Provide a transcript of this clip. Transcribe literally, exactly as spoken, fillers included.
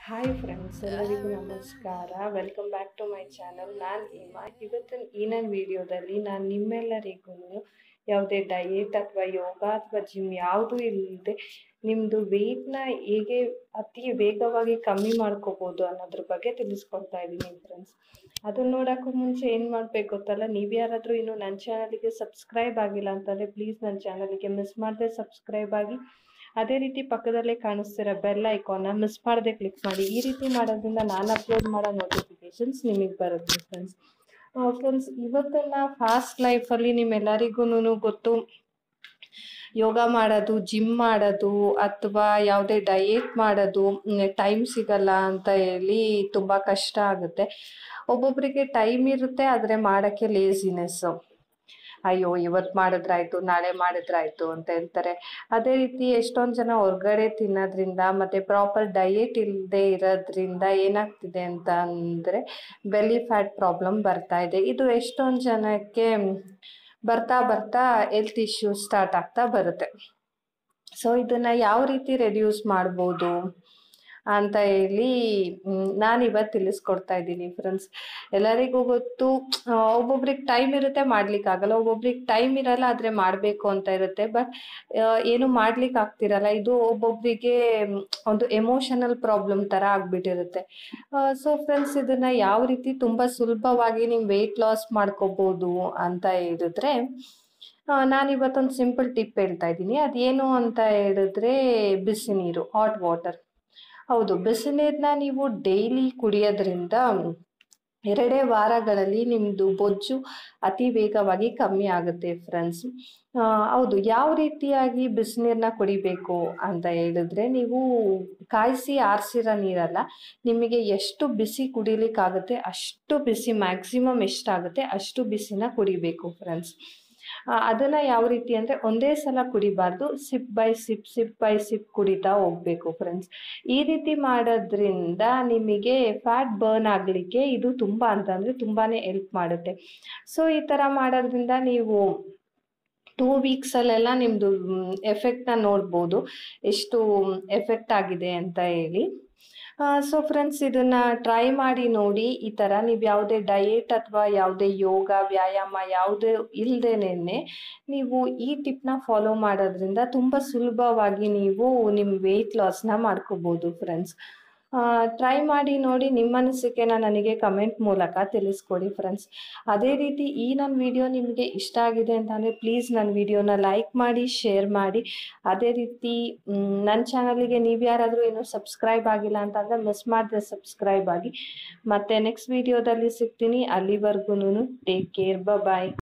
Hi friends, ಎಲ್ಲರಿಗೂ ನಮಸ್ಕಾರ. Welcome back to my channel. ನಾನು ಹೇಮಾ. ಇವತ್ತಿನ ಈ ನನ್ನ ವಿಡಿಯೋದಲ್ಲಿ ನಾನು ನಿಮ್ಮೆಲ್ಲರಿಗೂ ಯಾವುದೇ ಡಯೇಟ್ ಅಥವಾ ಯೋಗ ಅಥವಾ ಜಿಮ್ ಯಾವುದೂ ಇಲ್ಲದೆ ನಿಮ್ಮದು ವೆಯ್ಟ್ನ ಹೇಗೆ ಅತಿ ವೇಗವಾಗಿ ಕಮ್ಮಿ ಮಾಡ್ಕೋಬೋದು ಅನ್ನೋದ್ರ ಬಗ್ಗೆ ತಿಳಿಸ್ಕೊಡ್ತಾ ಇದ್ದೀನಿ ಫ್ರೆಂಡ್ಸ್. ಅದನ್ನು ನೋಡೋಕ್ಕೂ ಮುಂಚೆ ಏನು ಮಾಡಬೇಕು ಗೊತ್ತಲ್ಲ, ನೀವು ಯಾರಾದರೂ ಇನ್ನೂ ನನ್ನ ಚಾನಲಿಗೆ ಸಬ್ಸ್ಕ್ರೈಬ್ ಆಗಿಲ್ಲ ಅಂತಂದರೆ ಪ್ಲೀಸ್ ನನ್ನ ಚಾನಲಿಗೆ ಮಿಸ್ ಮಾಡದೆ ಸಬ್ಸ್ಕ್ರೈಬ್ ಆಗಿ, ಅದೇ ರೀತಿ ಪಕ್ಕದಲ್ಲೇ ಕಾಣಿಸ್ತಿರೋ ಬೆಲ್ ಐಕಾನ್ನ ಮಿಸ್ ಮಾಡದೆ ಕ್ಲಿಕ್ ಮಾಡಿ. ಈ ರೀತಿ ಮಾಡೋದ್ರಿಂದ ನಾನು ಅಪ್ಲೋಡ್ ಮಾಡೋ ನೋಟಿಫಿಕೇಶನ್ಸ್ ನಿಮಗೆ ಬರುತ್ತೆ ಫ್ರೆಂಡ್ಸ್. ಫ್ರೆಂಡ್ಸ್, ಇವತ್ತಿನ ಫಾಸ್ಟ್ ಲೈಫಲ್ಲಿ ನಿಮ್ಮೆಲ್ಲರಿಗೂ ಗೊತ್ತು, ಯೋಗ ಮಾಡೋದು, ಜಿಮ್ ಮಾಡೋದು ಅಥವಾ ಯಾವುದೇ ಡಯೇಟ್ ಮಾಡೋದು ಟೈಮ್ ಸಿಗಲ್ಲ ಅಂತ ಹೇಳಿ ತುಂಬ ಕಷ್ಟ ಆಗುತ್ತೆ. ಒಬ್ಬೊಬ್ಬರಿಗೆ ಟೈಮ್ ಇರುತ್ತೆ, ಆದರೆ ಮಾಡೋಕ್ಕೆ ಲೇಸಿನೆಸ್ಸು. ಅಯ್ಯೋ ಇವತ್ತು ಮಾಡಿದ್ರಾಯ್ತು, ನಾಳೆ ಮಾಡಿದ್ರಾಯ್ತು ಅಂತ ಹೇಳ್ತಾರೆ. ಅದೇ ರೀತಿ ಎಷ್ಟೊಂದು ಜನ ಹೊರಗಡೆ ತಿನ್ನೋದ್ರಿಂದ ಮತ್ತು ಪ್ರಾಪರ್ ಡಯೇಟ್ ಇಲ್ಲದೆ ಇರೋದ್ರಿಂದ ಏನಾಗ್ತಿದೆ ಅಂತ ಅಂದರೆ ಬೆಲಿ ಫ್ಯಾಟ್ ಪ್ರಾಬ್ಲಮ್ ಬರ್ತಾ ಇದೆ. ಇದು ಎಷ್ಟೊಂದು ಜನಕ್ಕೆ ಬರ್ತಾ ಬರ್ತಾ ಹೆಲ್ತ್ ಇಶ್ಯೂಸ್ ಸ್ಟಾರ್ಟ್ ಆಗ್ತಾ ಬರುತ್ತೆ. ಸೊ ಇದನ್ನು ಯಾವ ರೀತಿ ರೆಡ್ಯೂಸ್ ಮಾಡ್ಬೋದು ಅಂತ ಹೇಳಿ ನಾನು ಇವತ್ತು ತಿಳಿಸ್ಕೊಡ್ತಾ ಇದ್ದೀನಿ ಫ್ರೆಂಡ್ಸ್. ಎಲ್ಲರಿಗೂ ಗೊತ್ತು, ಒಬ್ಬೊಬ್ರಿಗೆ ಟೈಮ್ ಇರುತ್ತೆ ಮಾಡ್ಲಿಕ್ಕಾಗಲ್ಲ, ಒಬ್ಬೊಬ್ರಿಗೆ ಟೈಮ್ ಇರಲ್ಲ ಆದರೆ ಮಾಡಬೇಕು ಅಂತ ಇರುತ್ತೆ, ಬಟ್ ಏನು ಮಾಡ್ಲಿಕ್ಕೆ ಆಗ್ತಿರಲ್ಲ. ಇದು ಒಬ್ಬೊಬ್ಬರಿಗೆ ಒಂದು ಎಮೋಷನಲ್ ಪ್ರಾಬ್ಲಮ್ ಥರ ಆಗಿಬಿಟ್ಟಿರುತ್ತೆ. ಸೊ ಫ್ರೆಂಡ್ಸ್, ಇದನ್ನು ಯಾವ ರೀತಿ ತುಂಬ ಸುಲಭವಾಗಿ ನೀವು ವೆಯ್ಟ್ ಲಾಸ್ ಮಾಡ್ಕೋಬೋದು ಅಂತ ಹೇಳಿದ್ರೆ ನಾನಿವತ್ತೊಂದು ಸಿಂಪಲ್ ಟಿಪ್ ಹೇಳ್ತಾ ಇದ್ದೀನಿ. ಅದೇನು ಅಂತ ಹೇಳಿದ್ರೆ ಬಿಸಿ ನೀರು, ಹಾಟ್ ವಾಟರ್. ಹೌದು, ಬಿಸಿನೀರನ್ನ ನೀವು ಡೈಲಿ ಕುಡಿಯೋದ್ರಿಂದ ಎರಡೇ ವಾರಗಳಲ್ಲಿ ನಿಮ್ಮದು ಬೊಜ್ಜು ಅತಿ ವೇಗವಾಗಿ ಕಮ್ಮಿ ಆಗುತ್ತೆ ಫ್ರೆಂಡ್ಸ್. ಹೌದು, ಯಾವ ರೀತಿಯಾಗಿ ಬಿಸಿನೀರನ್ನ ಕುಡಿಬೇಕು ಅಂತ ಹೇಳಿದ್ರೆ, ನೀವು ಕಾಯಿಸಿ ಆರಿಸಿರೋ ನೀರಲ್ಲ, ನಿಮಗೆ ಎಷ್ಟು ಬಿಸಿ ಕುಡಿಲಿಕ್ಕಾಗುತ್ತೆ ಅಷ್ಟು ಬಿಸಿ, ಮ್ಯಾಕ್ಸಿಮಮ್ ಎಷ್ಟಾಗುತ್ತೆ ಅಷ್ಟು ಬಿಸಿನ ಕುಡಿಬೇಕು ಫ್ರೆಂಡ್ಸ್. ಅದನ್ನು ಯಾವ ರೀತಿ ಅಂದರೆ ಒಂದೇ ಸಲ ಕುಡಿಬಾರ್ದು, sip by sip sip by sip ಕುಡಿತಾ ಹೋಗಬೇಕು ಫ್ರೆಂಡ್ಸ್. ಈ ರೀತಿ ಮಾಡೋದ್ರಿಂದ ನಿಮಗೆ ಫ್ಯಾಟ್ ಬರ್ನ್ ಆಗಲಿಕ್ಕೆ ಇದು ತುಂಬ ಅಂತಂದರೆ ತುಂಬಾ ಹೆಲ್ಪ್ ಮಾಡುತ್ತೆ. ಸೊ ಈ ಥರ ಮಾಡೋದ್ರಿಂದ ನೀವು ಟೂ ವೀಕ್ಸಲ್ಲೆಲ್ಲ ನಿಮ್ಮದು ಎಫೆಕ್ಟ್ನ ನೋಡ್ಬೋದು, ಎಷ್ಟು ಎಫೆಕ್ಟ್ ಆಗಿದೆ ಅಂತ ಹೇಳಿ. ಸೊ ಫ್ರೆಂಡ್ಸ್, ಇದನ್ನು ಟ್ರೈ ಮಾಡಿ ನೋಡಿ. ಈ ಥರ ನೀವು ಯಾವುದೇ ಡಯೇಟ್ ಅಥವಾ ಯಾವುದೇ ಯೋಗ ವ್ಯಾಯಾಮ ಯಾವುದೇ ಇಲ್ಲದೇನೆ ನೀವು ಈ ಟಿಪ್ನ ಫಾಲೋ ಮಾಡೋದ್ರಿಂದ ತುಂಬ ಸುಲಭವಾಗಿ ನೀವು ನಿಮ್ಮ ವೆಯ್ಟ್ ಲಾಸ್ನ ಮಾಡ್ಕೋಬೋದು ಫ್ರೆಂಡ್ಸ್. ಟ್ರೈ ಮಾಡಿ ನೋಡಿ. ನಿಮ್ಮ ಅನಿಸಿಕೆನ ನನಗೆ ಕಮೆಂಟ್ ಮೂಲಕ ತಿಳಿಸ್ಕೊಡಿ ಫ್ರೆಂಡ್ಸ್. ಅದೇ ರೀತಿ ಈ ನನ್ನ ವಿಡಿಯೋ ನಿಮಗೆ ಇಷ್ಟ ಆಗಿದೆ ಅಂತಂದರೆ ಪ್ಲೀಸ್ ನನ್ನ ವಿಡಿಯೋನ ಲೈಕ್ ಮಾಡಿ, ಶೇರ್ ಮಾಡಿ. ಅದೇ ರೀತಿ ನನ್ನ ಚಾನಲಿಗೆ ನೀವು ಯಾರಾದರೂ ಇನ್ನೂ ಸಬ್ಸ್ಕ್ರೈಬ್ ಆಗಿಲ್ಲ ಅಂತಂದರೆ ಮಿಸ್ ಮಾಡದೆ ಸಬ್ಸ್ಕ್ರೈಬ್ ಆಗಿ. ಮತ್ತು ನೆಕ್ಸ್ಟ್ ವಿಡಿಯೋದಲ್ಲಿ ಸಿಗ್ತೀನಿ. ಅಲ್ಲಿವರೆಗೂ ಟೇಕ್ ಕೇರ್, ಬಾಯ್.